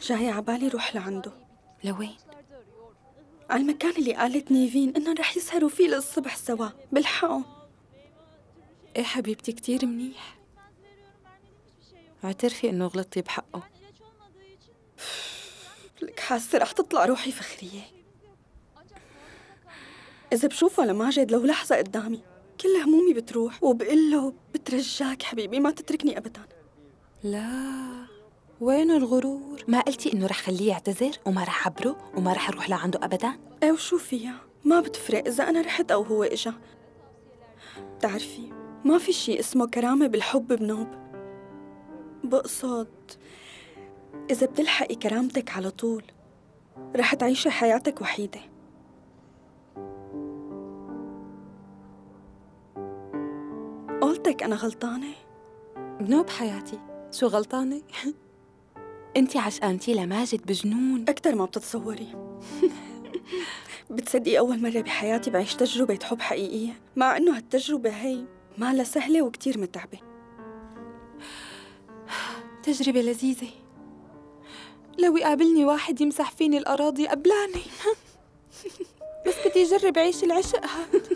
جاي عبالي روح لعنده. لوين؟ على المكان اللي قالت نيفين إنهم رح يسهروا فيه للصبح سوا. بلحقهم. ايه حبيبتي، كتير منيح. اعترفي إنه غلطتي بحقه. لك حاسة رح تطلع روحي فخرية. إذا بشوفه لماجد لو لحظة قدامي كل همومي بتروح، وبقول له بترجاك حبيبي ما تتركني أبداً. لا، وين الغرور؟ ما قلتي إنه رح خليه يعتذر وما رح أبره وما رح أروح لعنده أبداً؟ ايه وشو فيها؟ ما بتفرق إذا أنا رحت أو هو إجا. بتعرفي ما في شي اسمه كرامة بالحب بنوب. بقصد إذا بتلحقي كرامتك على طول رح تعيشي حياتك وحيدة. قولتك أنا غلطانة؟ بنوب حياتي، شو غلطانة؟ انتي عشقانتي لماجد بجنون أكتر ما بتتصوري. بتصدقي أول مرة بحياتي بعيش تجربة حب حقيقية، مع إنه هالتجربة هي ما لا سهلة وكتير متعبة. تجربة لذيذة. لو يقابلني واحد يمسح فيني الأراضي قبلاني. بس بدي أجرب عيش العشق هاد.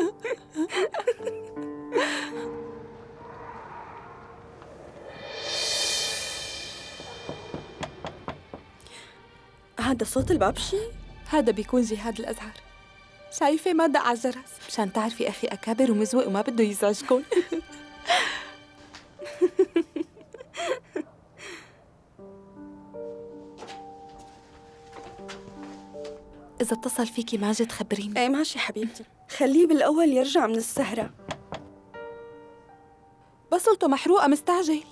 هذا صوت البابشي؟ هذا بيكون جهاد الأزهر. شايفة ما دق على الجرس مشان تعرفي أخي أكابر ومزوق وما بده يزعجكم. إذا اتصل فيكي ماجد خبريني. ايه ماشي حبيبتي، خليه بالأول يرجع من السهرة. بصلته محروقة مستعجل.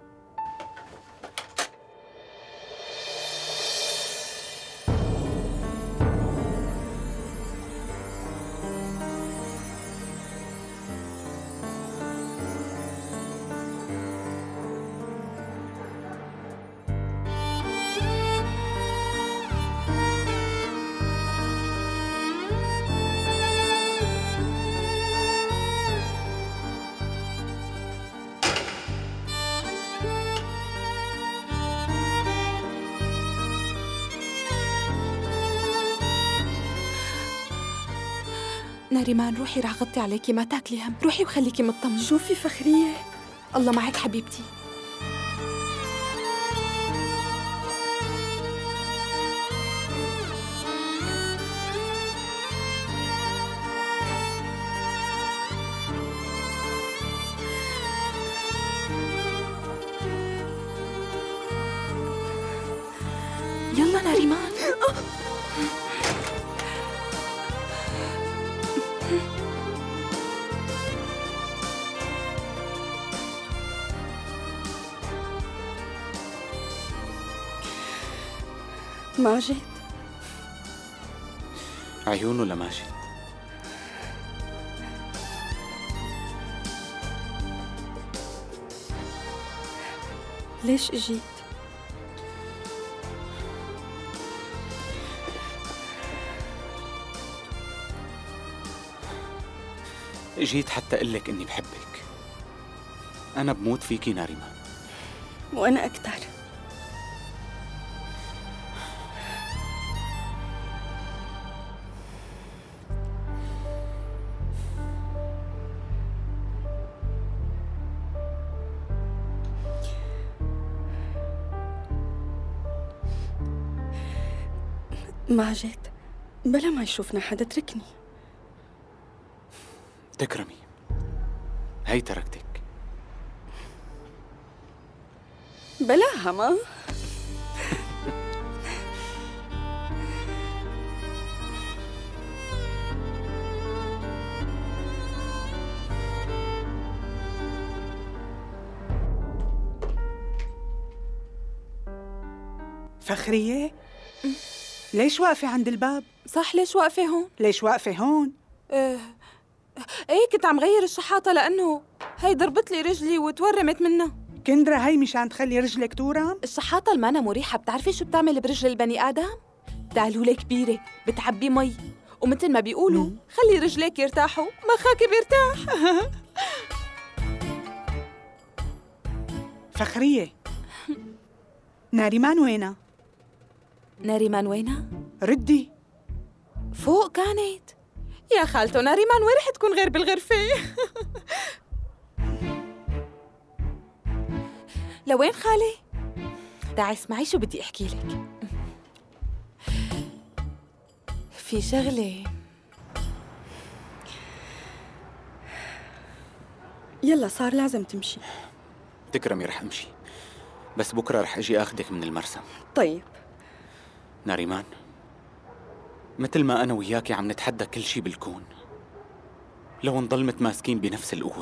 ناريمان روحي رح غطي عليكي، ما تاكلي هم. روحي وخليكي مطمنة. شوفي فخرية، الله معك حبيبتي. يلا ناريمان. ماجد عيونه لماجد. ليش اجيت؟ جيت حتى أقول لك إني بحبك. أنا بموت فيكي ناريمان. وأنا أكتر. ماجد بلا ما يشوفنا حدا اتركني. تكرمي، هي تركتك. بلاها ما فخرية؟ ليش واقفة عند الباب؟ صح، ليش واقفة هون؟ ليش واقفة هون؟ ايه كنت عم غير الشحاطة لأنه هي ضربت لي رجلي وتورمت منها. كندرة هي مشان تخلي رجلك تورم؟ الشحاطة المانا مريحة. بتعرفي شو بتعمل برجل البني آدم؟ دالولة كبيرة بتعبي مي، ومثل ما بيقولوا خلي رجليك يرتاحوا مخاكي بيرتاح. فخرية، ناريمان وينها؟ ناريمان وينها؟ ردي. فوق كانت. يا خالته ناريمان وين رح تكون غير بالغرفة؟ لوين خالي؟ تعي اسمعي شو بدي احكي لك. في شغلة. يلا صار لازم تمشي. تكرمي رح أمشي، بس بكرة رح أجي أخدك من المرسم. طيب. ناريمان، مثل ما أنا وياكي عم نتحدى كل شي بالكون، لو نضل متماسكين بنفس القوة.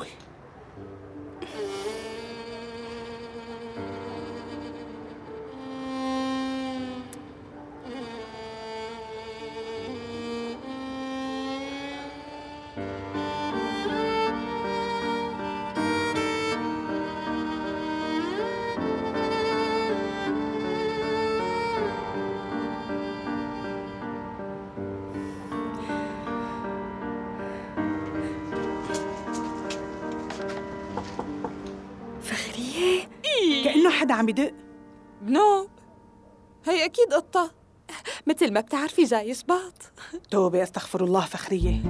فخرية، كأنه حدا عم يدق. بنوب، هي أكيد قطة، مثل ما بتعرفي جاي شباط. توبة، استغفر الله فخرية.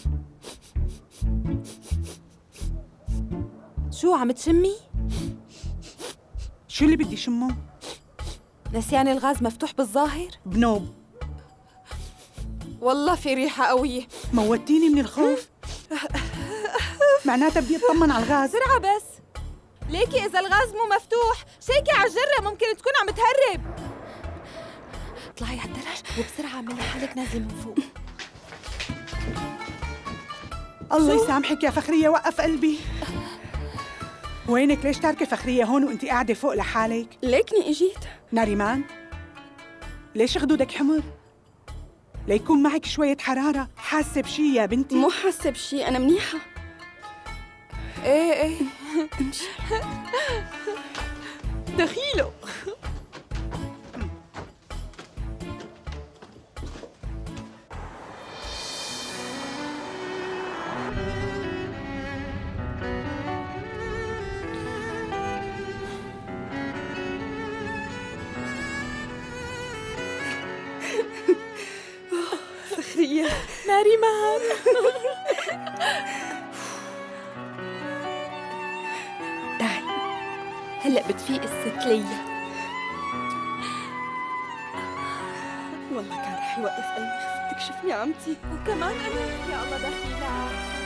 شو عم تشمي؟ شو اللي بدي شمه؟ نسيان الغاز مفتوح بالظاهر؟ بنوب، والله في ريحة قوية. موتيني من الخوف. معناتها بدي اطمن على الغاز. بسرعة بس، ليكي إذا الغاز مو مفتوح شيكي على الجرة، ممكن تكون عم تهرب. اطلعي على الدرج وبسرعة اعملي حالك نازلة من فوق. الله يسامحك يا فخرية، وقف قلبي. وينك؟ ليش تاركة فخرية هون وانتي قاعدة فوق لحالك؟ ليكني اجيت. ناريمان، ليش خدودك حمر؟ ليكون معك شوية حرارة. حاسة بشي يا بنتي؟ مو حاسة بشي، أنا منيحة. ايه امشي. دخيله. فخرية، ناريمان. تعي. هلأ بتفيق الست ليا. والله كان رح يوقف قلبي خفتك شفني عمتي. وكمان أنا يا الله دخيلة.